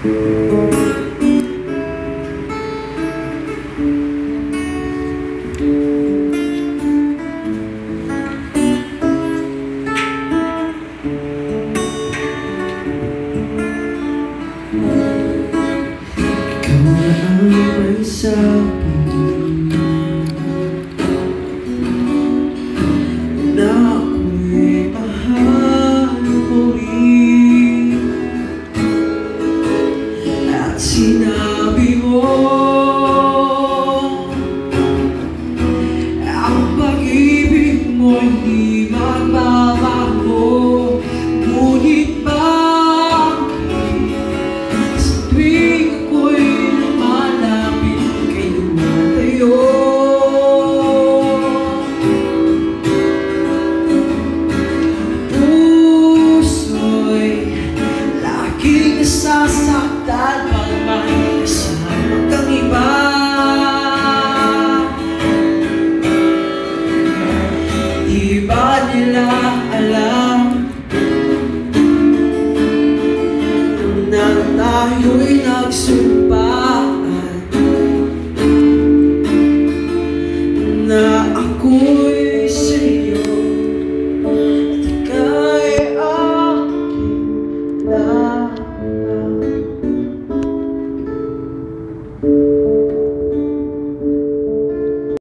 may sabi na ako'y mahal mo rin, at sinabi mo ang pag-ibig mo hindi magbabago. Ngunit bakit sa tuwing ako'y lumalapit kay lumalayo, puso'y laging nasasaktan pag may kasama kang iba. Di ba nila alam na tayo'y nagsulat